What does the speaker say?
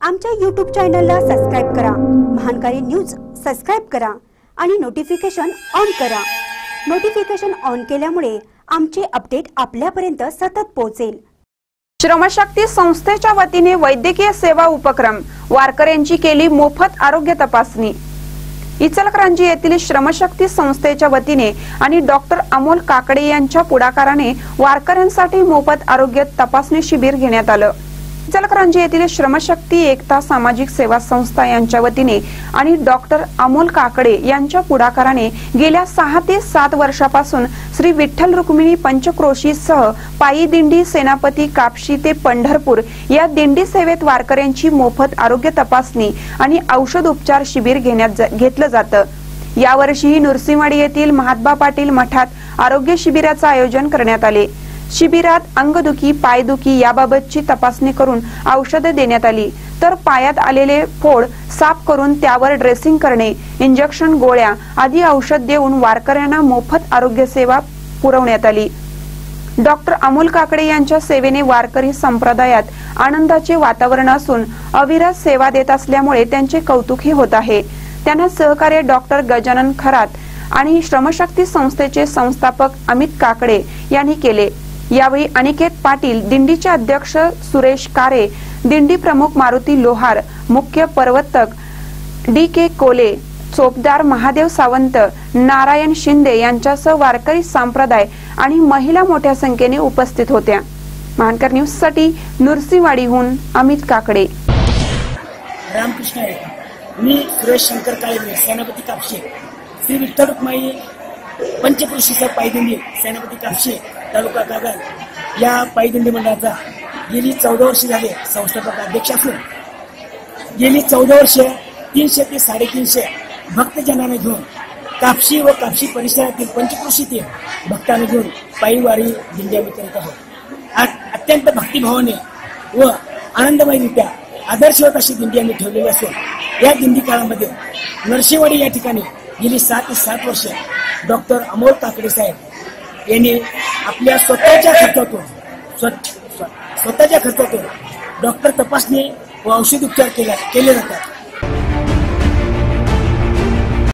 आमच्या YouTube चॅनलला subscribe करा, महानकारी न्यूज सबस्क्राइब करा आणि नोटिफिकेशन ऑन करा। नोटिफिकेशन ऑन केल्यामुळे आमचे अपडेट आपल्यापर्यंत सतत पोहोचेल। श्रमशक्ती संस्थेच्या वतीने वैद्यकीय सेवा उपक्रम, वारकऱ्यांची केली मोफत आरोग्य तपासणी। इचलकरंजी येथील श्रमशक्ती संस्थेच्या वतीने आणि डॉक्टर अमोल काकडे यांच्या पुढाकाराने वारकऱ्यांसाठी मोफत आरोग्य तपासणी शिबिर घेण्यात आलं। इचलकरंजी येथील श्रमशक्ती एकता सामाजिक सेवा संस्था यांच्या वतीने आणि डॉक्टर अमोल काकडे यांच्या पुढाकाराने गेल्या 6 ते 7 वर्षापासून श्री विठ्ठल रुक्मिणी पंचक्रोशी सह पायी दिंडी सेनापती कापशी ते पंढरपूर या दिंडी सेवेत वारकऱ्यांची मोफत आरोग्य तपासणी आणि औषध उपचार शिबिर घेतलं जातं। यावर्षीही नृसिंहवाडी येथील महात्मा पाटील मठात आरोग्य शिबिराचं आयोजन करण्यात आले। शिबिरात अंगदुखी, पायदुखी याबाबतची तपासणी करून औषधे देण्यात आली, तर पायात आलेले फोड साफ करून त्यावर ड्रेसिंग करणे, इंजेक्शन, गोळ्या आदी औषध देऊन वारकऱ्यांना मोफत आरोग्य सेवा पुरवण्यात आली। डॉक्टर अमोल काकडे यांच्या सेवेने वारकरी संप्रदायात आनंदाचे वातावरण असून अविरत सेवा देत असल्यामुळे त्यांचे कौतुकही होत आहे। त्यांना सहकार्य डॉक्टर गजानन खरात आणि श्रमशक्ती संस्थेचे संस्थापक अमित काकडे यांनी केले। यावेळी अनिकेत पाटील, दिंडीचे अध्यक्ष सुरेश कारे, दिंडी प्रमुख मारुती लोहार, मुख्य प्रवर्तक डी.के. कोले, चोपदार महादेव सावंत, नारायण शिंदे यांच्यासह वारकरी संप्रदाय आणि महिला मोठ्या संख्येने उपस्थित होत्या। महानकर न्यूज साठी नृसिंहवाडीहून अमित काकडे। रामकृष्ण आहे। मी सुरेश शंकर काळे, सेनापती कापशी, श्री विठ्ठल रुक्मिणी पंचक्रोशीचा पायदिंडी सेनापती कापशी तालुका कागल या पायदिंडी मंडळाचा गेली 14 वर्ष झाले संस्थापक अध्यक्ष असून गेली 14 वर्ष 300 ते 350 भक्तजनांना घेऊन कापशी व कापशी परिसरातील पंचक्रोशीतील भक्तांना घेऊन पायीवारी दिंडी आम्ही करत आहोत। अत्यंत भक्तिभावाने व आनंदमयरित्या आदर्शवत अशी दिंडी आम्ही ठेवलेली असून या दिंडी काळामध्ये नरसिंहवाडी या ठिकाणी गेली 7 ते 7 वर्ष डॉक्टर अमोल काकडे साहेब यांनी आपल्या स्वतःच्या खर्चातून डॉक्टर तपासणी व औषध उपचार केले जातात।